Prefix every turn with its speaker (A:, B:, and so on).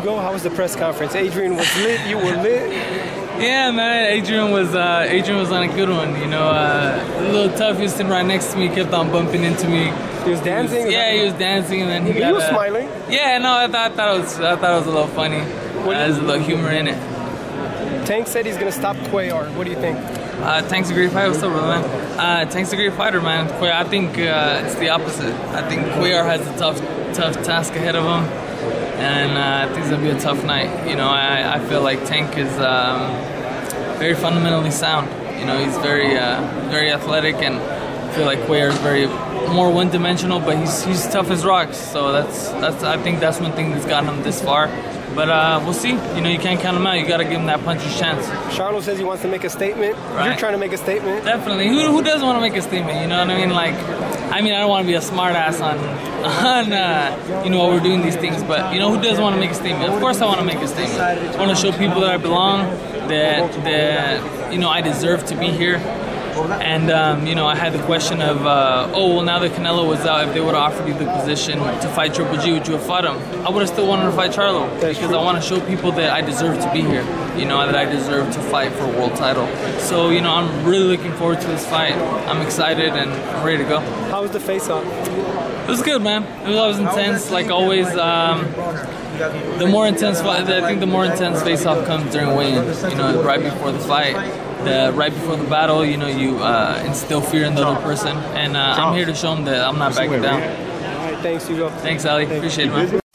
A: Hugo. How was the press conference? Adrien was lit. You were lit.
B: Yeah, man. Adrien was on a good one. You know, a little tough. He was sitting right next to me. Kept on bumping into me.
A: He was dancing.
B: He was dancing, and then he
A: was smiling.
B: Yeah, no, I thought it was a little funny. There's a little humor in it.
A: Tank said he's gonna stop Cuellar. What do you think?
B: Tank's a great fighter. What's up, brother, man? Tank's a great fighter, man. I think it's the opposite. I think Cuellar has a tough task ahead of him, and I think it's gonna be a tough night. You know, I feel like Tank is very fundamentally sound. You know, he's very athletic, and I feel like Cuellar is very more one-dimensional, but he's tough as rocks. So I think that's one thing that's gotten him this far. But we'll see. You know, you can't count him out. You got to give him that puncher's chance.
A: Charlo says he wants to make a statement.
B: Right.
A: You're trying to make a statement.
B: Definitely. Who doesn't want to make a statement? You know what I mean? Like, I don't want to be a smartass on you know, while we're doing these things. But you know, who doesn't want to make a statement? Of course, I want to make a statement. I want to show people that I belong, that you know, I deserve to be here. And you know, I had the question of, oh well, now that Canelo was out, if they would have offered you the position to fight Triple G, would you have fought him? I would have still wanted to fight Charlo, because I want to show people that I deserve to be here. You know, that I deserve to fight for a world title. So you know, I'm really looking forward to this fight. I'm excited and I'm ready to go.
A: How was the face-off?
B: It was good, man. It was intense, like always. The more intense fight, I think the more intense face-off comes during weigh-in. You know, right before the fight. Right before the battle, you know, you instill fear in the other person, and I'm here to show them that I'm not backing down.
A: All right, thanks, Hugo.
B: Thanks, Ali. Appreciate it, man.